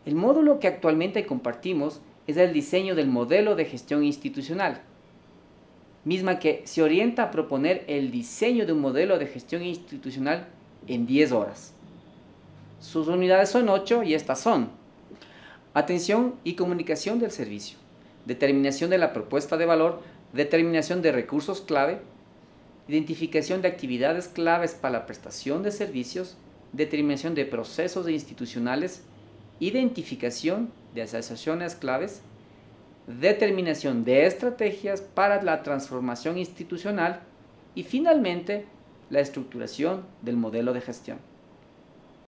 El módulo que actualmente compartimos es el diseño del modelo de gestión institucional, misma que se orienta a proponer el diseño de un modelo de gestión institucional en 10 horas. Sus unidades son 8 y estas son: atención y comunicación del servicio, determinación de la propuesta de valor, determinación de recursos clave, identificación de actividades claves para la prestación de servicios, determinación de procesos institucionales, identificación de asociaciones claves, determinación de estrategias para la transformación institucional y finalmente la estructuración del modelo de gestión.